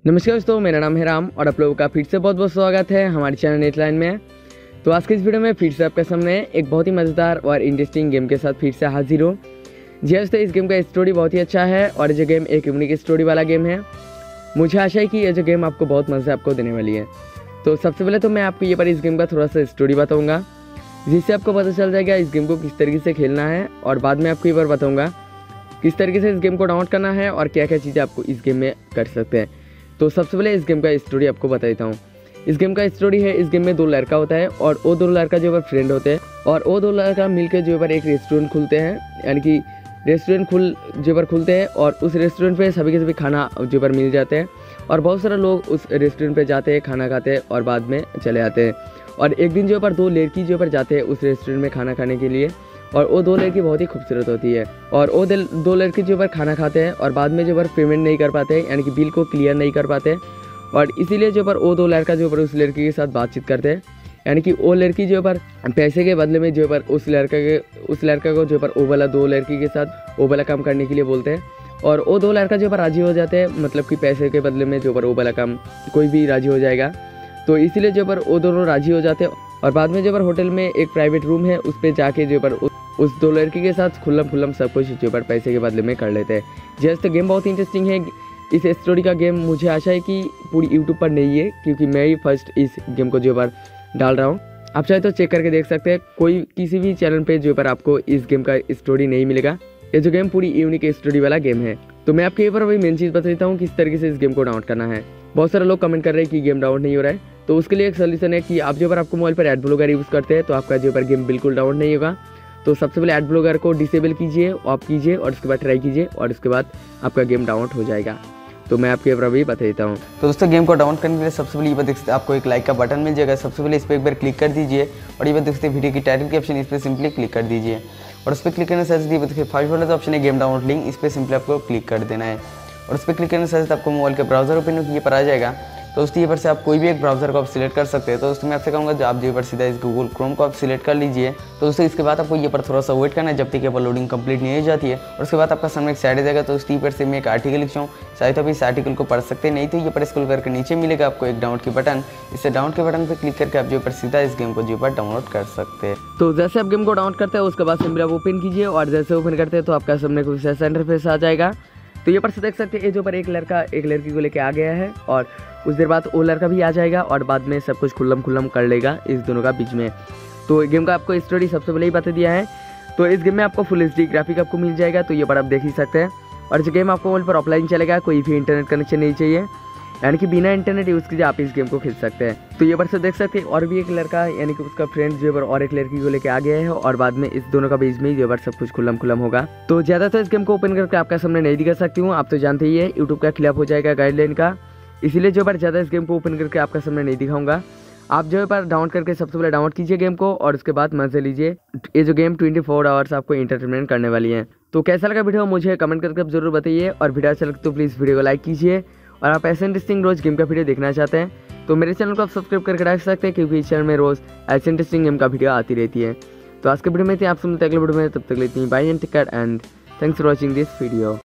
नमस्कार दोस्तों, मेरा नाम है राम और आप लोगों का फिर से बहुत बहुत स्वागत है हमारे चैनल नेटलाइन में। तो आज के इस वीडियो में फिर से आपके सामने एक बहुत ही मज़ेदार और इंटरेस्टिंग गेम के साथ फिर से हाजिर हूँ। जी दोस्तों, इस गेम का स्टोरी बहुत ही अच्छा है और ये गेम एक यूनिक स्टोरी वाला गेम है। मुझे आशा है कि ये जो गेम आपको बहुत मज़ा आपको देने वाली है। तो सबसे पहले तो मैं आपको ये पर इस गेम का थोड़ा सा स्टोरी बताऊँगा, जिससे आपको पता चल जाएगा इस गेम को किस तरीके से खेलना है, और बाद में आपको ये बार बताऊँगा किस तरीके से इस गेम को डाउनलोड करना है और क्या क्या चीज़ें आपको इस गेम में कर सकते हैं। तो सबसे पहले इस गेम का स्टोरी आपको बता देता हूँ। इस गेम का स्टोरी है, इस गेम में दो लड़का होता है और वो दो लड़का जो है फ्रेंड होते हैं, और वो दो लड़का मिलकर जो है एक रेस्टोरेंट खुलते हैं, यानी कि रेस्टोरेंट खुलते हैं और उस रेस्टोरेंट पे सभी के सभी खाना जो है मिल जाते हैं, और बहुत सारे लोग उस रेस्टोरेंट पे जाते हैं, खाना खाते हैं और बाद में चले आते हैं। और एक दिन जो है दो लड़की जो है जाते हैं उस रेस्टोरेंट में खाना खाने के लिए, और वो दो लड़की बहुत ही खूबसूरत होती है, और वो दो लड़के जो है खाना खाते हैं और बाद में जो है पेमेंट नहीं कर पाते, यानी कि बिल को क्लियर नहीं कर पाते, और इसीलिए जो है वो दो लड़का जो है उस लड़की के साथ बातचीत करते हैं, यानी कि वो लड़की जो है पैसे के बदले में जो है उस लड़का को जो है वो वाला दो लड़की के साथ वो वाला काम करने के लिए बोलते हैं, और वो दो लड़का जो है राजी हो जाते हैं, मतलब कि पैसे के बदले में जो है वो वाला काम कोई भी राजी हो जाएगा। तो इसीलिए जो है वो दोनों राजी हो जाते हैं, और बाद में जो है होटल में एक प्राइवेट रूम है, उस पर जाके जो है उस दो लड़की के साथ खुल्लम सब कुछ जो है पैसे के बदले में कर लेते हैं। जैसे गेम बहुत इंटरेस्टिंग है। इस स्टोरी का गेम मुझे आशा है कि पूरी यूट्यूब पर नहीं है, क्योंकि मैं ही फर्स्ट इस गेम को जो है डाल रहा हूँ। आप चाहे तो चेक करके देख सकते हैं, कोई किसी भी चैनल पे जो है आपको इस गेम का स्टोरी नहीं मिलेगा। ये जो गेम पूरी यूनिक स्टोरी वाला गेम है। तो मैं आपके ऊपर वही मेन चीज़ बता देता हूँ किस तरीके से इस गेम को डाउनलोड करना है। बहुत सारे लोग कमेंट कर रहे हैं कि गेम डाउनलोड नहीं हो रहा है, तो उसके लिए एक सोल्यूशन है कि आप जो आपको मोबाइल पर एड ब्लॉगर यूज़ करते हैं तो आपका जो गेम बिल्कुल डाउनलोड नहीं होगा। तो सबसे पहले एड ब्लॉगर को डिसेबल कीजिए, ऑफ कीजिए, और उसके बाद ट्राई कीजिए, और उसके बाद आपका गेम डाउनलोड हो जाएगा। तो मैं आपके ऊपर भी बता देता हूँ। तो दोस्तों, गेम को डाउनलोड करने के लिए सबसे पहले ये बात देखते आपको एक लाइक का बटन मिल जाएगा। सबसे पहले इस पर एक बार क्लिक कर दीजिए, और ये बात देखते वीडियो की टाइटल के ऑप्शन इस पर सिंपली क्लिक कर दीजिए, और उस पर क्लिक करने से देखिए फर्स्ट वाला ऑप्शन है गेम डाउनलोड लिंक, इस पर सिंपली आपको क्लिक कर देना है, और उस पर क्लिक करने से आपको मोबाइल के ब्राउजर ओपन ये पर आ जाएगा। तो दोस्तों, ये पर से आप कोई भी एक ब्राउजर को आप सिलेक्ट कर सकते हैं। तो दोस्तों, मैं आपसे कहूँगा जो आप जो पर सीधा इस गूगल क्रोम को आप सिलेक्ट कर लीजिए। तो दोस्तों, इसके बाद आपको ये पर थोड़ा सा वेट करना है जब तक ये पर लोडिंग कंप्लीट नहीं हो जाती है, और उसके बाद आपका सामने एक साइड आ जाएगा। तो उस पर से मैं एक आर्टिकल लिखता हूँ, शायद आप इस आर्टिकल को पढ़ सकते हैं, नहीं तो ये पर स्क्रॉल करके नीचे मिलेगा आपको एक डाउनलोड की बटन। इससे डाउनलोड के बटन पर क्लिक करके आप जो पर सीधा इस गेम को जो पर डाउनलोड कर सकते हैं। तो जैसे आप गेम को डाउनलोड करते हैं उसके बाद सिंपली आप ओपन कीजिए, और जैसे ओपन करते हैं तो आपका सामने कुछ ऐसा इंटरफेस आ जाएगा। तो ये पर से देख सकते हैं जो पर एक लड़का एक लड़की को लेके आ गया है, और कुछ देर बाद वो लड़का भी आ जाएगा, और बाद में सब कुछ खुल्लम कर लेगा इस दोनों का बीच में। तो गेम का आपको स्टोरी सबसे पहले ही बता दिया है। तो इस गेम में आपको फुल HD ग्राफिक आपको मिल जाएगा, तो ये पर आप देख ही सकते हैं। और इस गेम आपको मोबाइल पर ऑफलाइन चलेगा, कोई भी इंटरनेट कनेक्शन नहीं चाहिए, यानी कि बिना इंटरनेट यूज़ कीजिए आप इस गेम को खेल सकते हैं। तो ये पर से देख सकते हैं और भी एक लड़का, यानी कि उसका फ्रेंड जो है और एक लड़की को लेके आ गया है, और बाद में इस दोनों का बीच में जो है सब कुछ खुल्लम होगा। तो ज़्यादा तो इस गेम को ओपन करके आपका सामने नहीं दिखा सकती हूँ, आप तो जानते ही है यूट्यूब का खिलाफ हो जाएगा गाइडलाइन का, इसीलिए जो है ज़्यादा इस गेम को ओपन करके आपका सामने नहीं दिखाऊंगा। आप जो है पर डाउनलोड करके सबसे पहले डाउनलोड कीजिए गेम को, और उसके बाद मजे लीजिए। ये जो गेम 24 आवर्स आपको इंटरटेनमेंट करने वाली है। तो कैसा लगा वीडियो मुझे कमेंट करके जरूर बताइए, और वीडियो अच्छा लगे तो प्लीज़ वीडियो को लाइक कीजिए। और आप ऐसे इंटरेस्टिंग रोज गेम का वीडियो देखना चाहते हैं तो मेरे चैनल को आप सब्सक्राइब करके रख सकते हैं, क्योंकि इस चैनल में रोज ऐसे इंटरेस्टिंग गेम का वीडियो आती रहती है। तो आज के वीडियो में थे, आप सुनते अगले वीडियो में, तब तक लेती हैं bye and take care and thanks for watching this video.